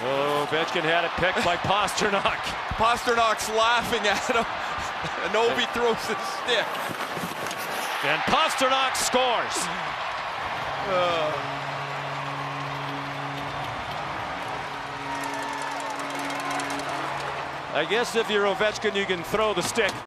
Oh, Ovechkin had it picked by Pastrnak. Pasternak's laughing at him. And Ovi throws his stick. And Pastrnak scores. I guess if you're Ovechkin, you can throw the stick.